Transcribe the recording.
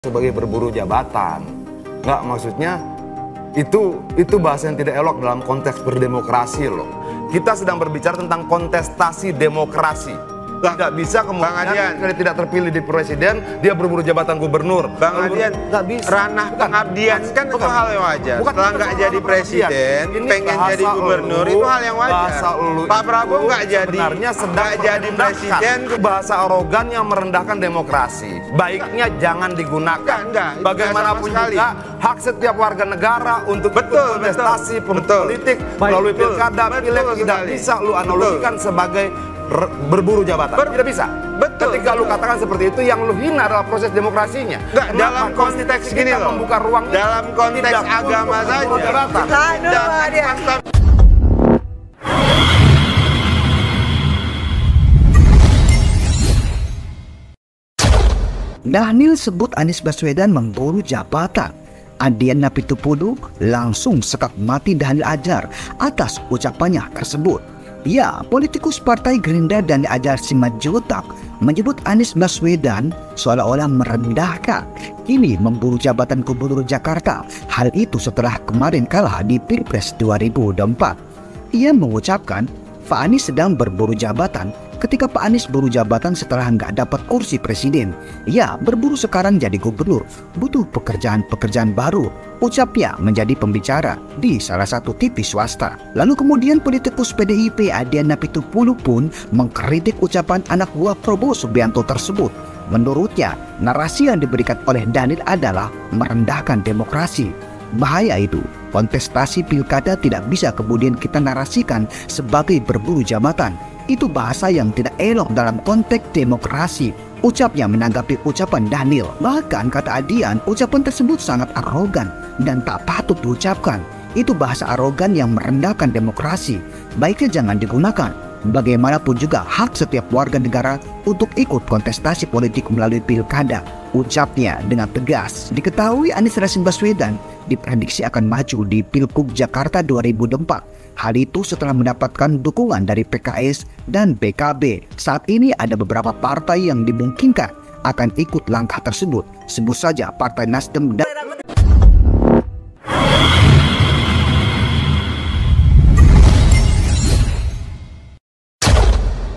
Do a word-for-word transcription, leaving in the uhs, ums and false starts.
sebagai berburu jabatan. Nggak, maksudnya itu itu bahasa yang tidak elok dalam konteks berdemokrasi loh. Kita sedang berbicara tentang kontestasi demokrasi. Nggak bisa kemudian kalau tidak terpilih di presiden dia berburu jabatan gubernur. Bang Adian, nggak bisa. Ranah pengabdian kan itu hal yang wajar. Bukan, setelah nggak jadi presiden, pengen jadi gubernur itu hal yang wajar. Pak Prabowo nggak jadi, sebenarnya sedang nggak jadi presiden. Bahasa arogan yang merendahkan demokrasi. Baiknya jangan digunakan. Enggak, bagaimanapun juga hak setiap warga negara untuk betul, kontestasi betul, politik melalui pilkada, pileg tidak bisa lu analogikan sebagai berburu jabatan. Ber tidak bisa. Betul. Ketika lu katakan seperti itu, yang lu hina adalah proses demokrasinya. Enggak, dalam konteks gini loh. Membuka ruang dalam konteks agama saja. Dhanil sebut Anies Baswedan memburu jabatan. Adian Apitupulu langsung sekak mati Dhanil Adjar atas ucapannya tersebut. Ya, politikus Partai Gerindra Dhanil Adjar Simanjuntak menyebut Anies Baswedan seolah-olah merendahkan, kini memburu jabatan Gubernur Jakarta. Hal itu setelah kemarin kalah di Pilpres dua ribu dua puluh empat. Ia mengucapkan Pak Anies sedang berburu jabatan ketika Pak Anies berburu jabatan setelah nggak dapat kursi presiden. Ya, berburu sekarang jadi gubernur, butuh pekerjaan-pekerjaan baru, ucapnya menjadi pembicara di salah satu T V swasta. Lalu kemudian politikus P D I P Adian Apitupulu pun mengkritik ucapan anak buah Prabowo Subianto tersebut. Menurutnya, narasi yang diberikan oleh Dhanil adalah merendahkan demokrasi. Bahaya itu, kontestasi pilkada tidak bisa kemudian kita narasikan sebagai berburu jabatan. Itu bahasa yang tidak elok dalam konteks demokrasi, ucapnya menanggapi ucapan Dhanil. Bahkan kata Adian, ucapan tersebut sangat arogan dan tak patut diucapkan. Itu bahasa arogan yang merendahkan demokrasi. Baiknya jangan digunakan. Bagaimanapun juga hak setiap warga negara untuk ikut kontestasi politik melalui pilkada, ucapnya dengan tegas. Diketahui Anies Rashid Baswedan diprediksi akan maju di Pilgub Jakarta dua ribu dua puluh empat. Hal itu setelah mendapatkan dukungan dari P K S dan P K B. Saat ini ada beberapa partai yang dimungkinkan akan ikut langkah tersebut. Sebut saja Partai Nasdem dan